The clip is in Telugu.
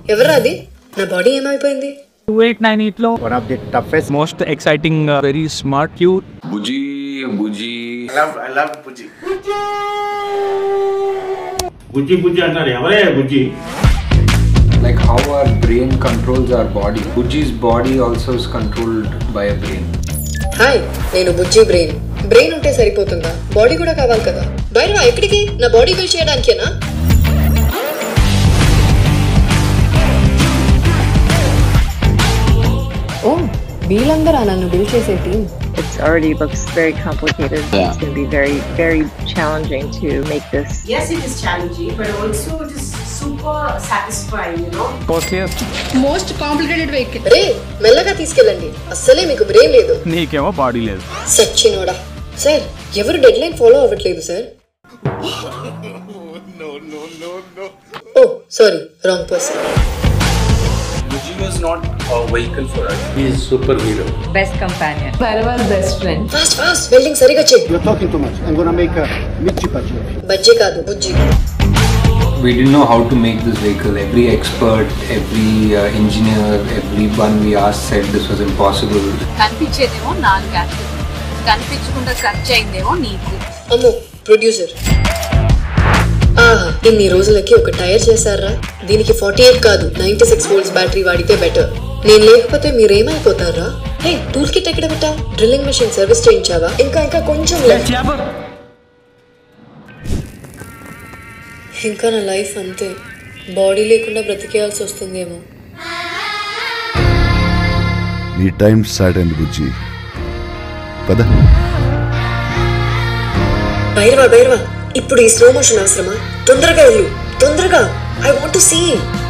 ఎవరా అది? నా బాడీ ఏమైపోయింది? 2898 లో one of the toughest, most exciting, very smart, cute. Buji. I love Buji. Buji antare evare Buji. Like how our brain controls our body. Buji's body also is controlled by a brain. Hi, నేను బుజ్జి బ్రెయిన్. బ్రెయిన్ ఉంటే సరిపోతుందా? బాడీ కూడా కావాలి కదా. బయట ఎక్కడికి? నా బాడీ బిల్డ్ చేయడానికేనా? ఓ, వీళ్ళందరూ నన్ను బిల్డ్ చేసే team. It's already looks very complicated. Yeah. It's going to be very, very challenging to make this. Yes, it is challenging, but also it is super satisfying, you know. Costliest. Most complicated vehicle. రే, మెల్లగా తీసుకెళ్ళండి. అస్సలే మీకు బ్రెయిన్ లేదు. నీకేమో బాడీ లేదు. సచ్చినోడా. సార్, ఎవరు డెడ్ లైన్ ఫాలో అవ్వట్లేదు sir. Oh sorry, wrong person. Buji was not a vehicle for us. He is superhero. Best companion. Wherever best friend. Fast welding సరిగా చెయ్యి. You're talking too much. I'm gonna make a mirchi bhaji. Bajji కాదు, బుజ్జి. We didn't know how to make this vehicle. Every expert, every engineer, everyone we asked said this was impossible. కనిపించేదేమో నాకు యాక్టివ్, కనిపించకుండా ఖర్చు అయిందేమో నీకు. అమ్మో, ప్రొడ్యూసర్. ఆహా, ఇన్ని రోజులకి ఒక టైర్ చేశారా? దీనికి 48 కాదు 96 వోల్ట్స్ బ్యాటరీ వాడితే బెటర్. నేను లేకపోతే మీరేమైపోతారా? హే, టూల్ కిట్ ఎక్కడ పెట్టా? డ్రిల్లింగ్ మెషిన్ సర్వీస్ చేయించావా? ఇంకా కొంచెం ఇంకా నా లైఫ్ అంతే. బాడీ లేకుండా బ్రతికేయాల్సి వస్తుందేమో. నీ టైం స్టార్ట్ అయింది బుజ్జి. పద. భైరవా, ఇప్పుడు ఈ స్లో మోషన్ అవసరమా? తొందరగా వెళ్ళు, తొందరగా. I want to see.